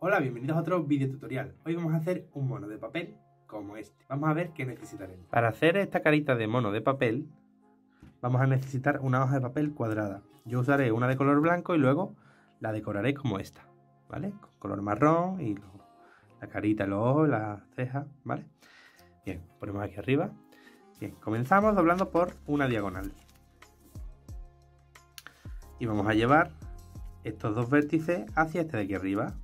Hola, bienvenidos a otro video tutorial. Hoy vamos a hacer un mono de papel como este. Vamos a ver qué necesitaremos. Para hacer esta carita de mono de papel, vamos a necesitar una hoja de papel cuadrada. Yo usaré una de color blanco y luego la decoraré como esta, ¿vale? Con color marrón y la carita, los ojos, las cejas, ¿vale? Bien, ponemos aquí arriba. Bien, comenzamos doblando por una diagonal. Y vamos a llevar estos dos vértices hacia este de aquí arriba.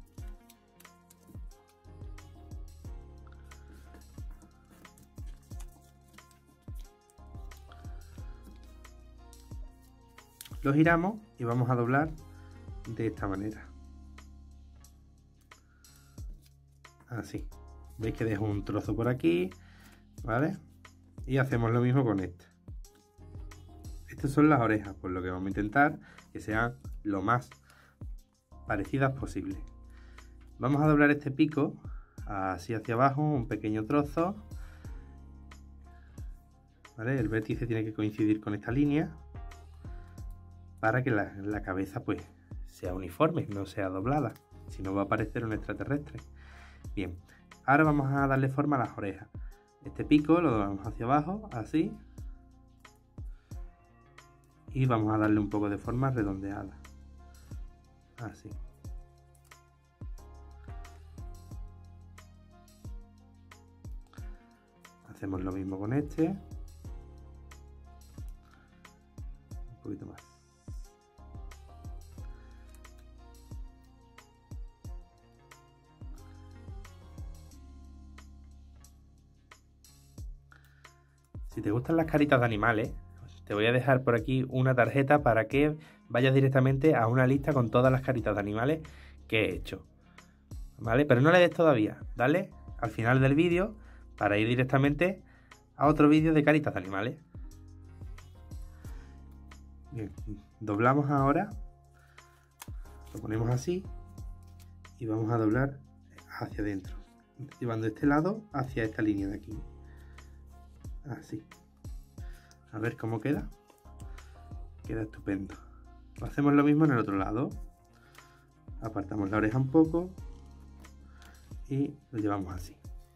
Lo giramos y vamos a doblar de esta manera. Así. Veis que dejo un trozo por aquí, ¿vale? Y hacemos lo mismo con este. Estas son las orejas, por lo que vamos a intentar que sean lo más parecidas posible. Vamos a doblar este pico así hacia abajo, un pequeño trozo, ¿vale? El vértice tiene que coincidir con esta línea para que la cabeza pues sea uniforme, no sea doblada, si no va a parecer un extraterrestre. Bien, ahora vamos a darle forma a las orejas. Este pico lo doblamos hacia abajo, así, y vamos a darle un poco de forma redondeada, así. Hacemos lo mismo con este, un poquito más. Si te gustan las caritas de animales, te voy a dejar por aquí una tarjeta para que vayas directamente a una lista con todas las caritas de animales que he hecho, ¿vale? Pero no le des todavía, dale al final del vídeo para ir directamente a otro vídeo de caritas de animales. Bien, doblamos ahora, lo ponemos así y vamos a doblar hacia adentro, llevando este lado hacia esta línea de aquí. Así. A ver cómo queda. Queda estupendo. Hacemos lo mismo en el otro lado. Apartamos la oreja un poco y lo llevamos así.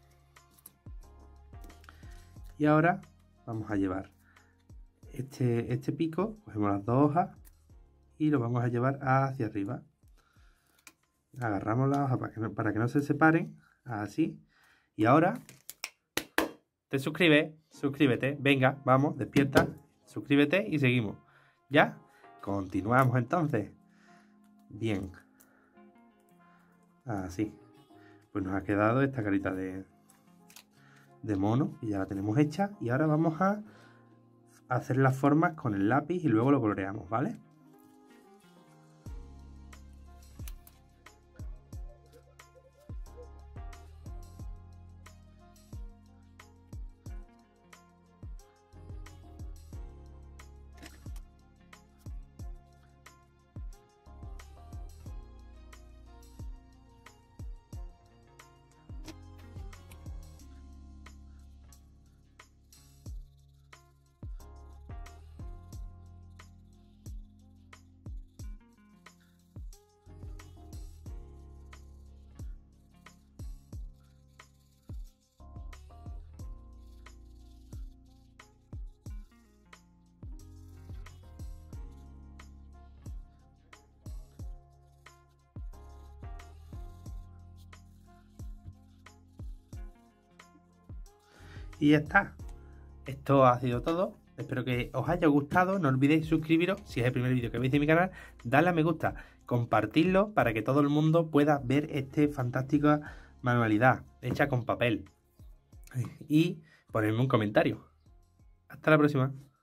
Y ahora vamos a llevar este pico, cogemos las dos hojas y lo vamos a llevar hacia arriba. Agarramos la hoja para que no se separen, así. Y ahora te suscríbete, venga, vamos, despierta, suscríbete y seguimos. ¿Ya? Continuamos entonces. Bien. Así. Pues nos ha quedado esta carita de mono y ya la tenemos hecha. Y ahora vamos a hacer las formas con el lápiz y luego lo coloreamos, ¿vale? Y ya está. Esto ha sido todo. Espero que os haya gustado. No olvidéis suscribiros si es el primer vídeo que veis de mi canal. Darle a me gusta, compartirlo para que todo el mundo pueda ver esta fantástica manualidad hecha con papel. Y ponerme un comentario. Hasta la próxima.